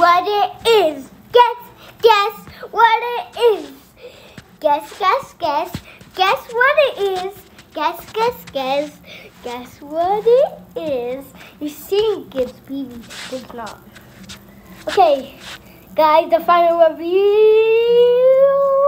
what it is. Guess what it is. Guess what it is. Guess what it is. You think it's BB, it's not. Okay, guys, the final review.